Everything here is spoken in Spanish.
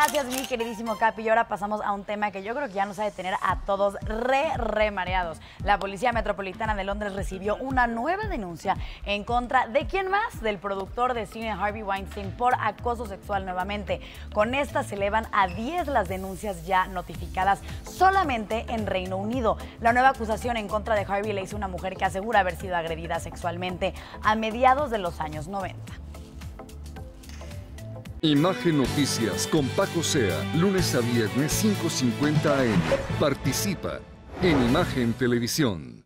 Gracias, mi queridísimo Capi. Y ahora pasamos a un tema que yo creo que ya nos ha de tener a todos re mareados. La Policía Metropolitana de Londres recibió una nueva denuncia en contra de ¿quién más? Del productor de cine Harvey Weinstein por acoso sexual nuevamente. Con esta se elevan a 10 las denuncias ya notificadas solamente en Reino Unido. La nueva acusación en contra de Harvey la hizo una mujer que asegura haber sido agredida sexualmente a mediados de los años 90. Imagen Noticias con Paco Sea, lunes a viernes 5:50 AM. Participa en Imagen Televisión.